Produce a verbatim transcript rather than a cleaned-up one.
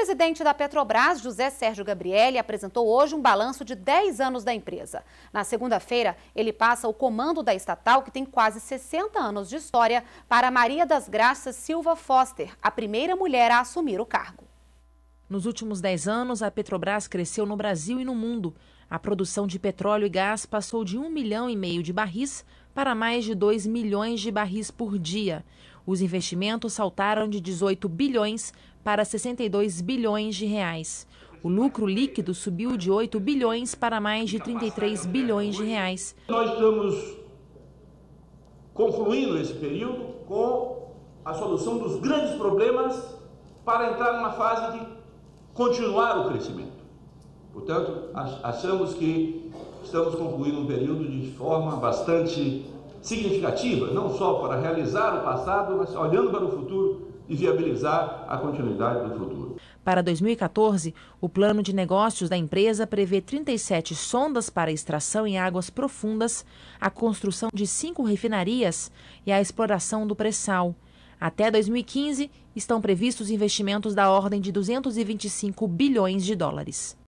presidente da Petrobras, José Sérgio Gabrielli, apresentou hoje um balanço de dez anos da empresa. Na segunda-feira, ele passa o comando da estatal, que tem quase sessenta anos de história, para Maria das Graças Silva Foster, a primeira mulher a assumir o cargo. Nos últimos dez anos, a Petrobras cresceu no Brasil e no mundo. A produção de petróleo e gás passou de um milhão e meio de barris para mais de dois milhões de barris por dia. Os investimentos saltaram de dezoito bilhões para sessenta e dois bilhões de reais. O lucro líquido subiu de oito bilhões para mais de trinta e três bilhões de reais. Nós estamos concluindo esse período com a solução dos grandes problemas para entrar numa fase de continuar o crescimento. Portanto, achamos que estamos concluindo um período de forma bastante significativa, não só para realizar o passado, mas olhando para o futuro e viabilizar a continuidade do futuro. Para dois mil e quatorze, o plano de negócios da empresa prevê trinta e sete sondas para extração em águas profundas, a construção de cinco refinarias e a exploração do pré-sal. Até dois mil e quinze, estão previstos investimentos da ordem de duzentos e vinte e cinco bilhões de dólares.